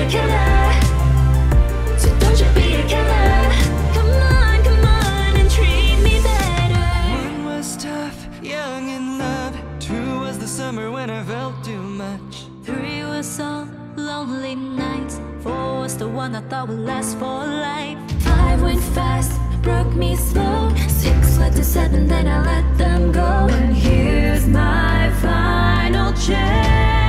killer. So don't you be a killer. Come on and treat me better. One was tough, young in love. Two was the summer when I felt too much. Three was all lonely nights. Four was the one I thought would last for life. Five went fast, broke me slow. Six led to seven, then I let them go. And here's my final chance.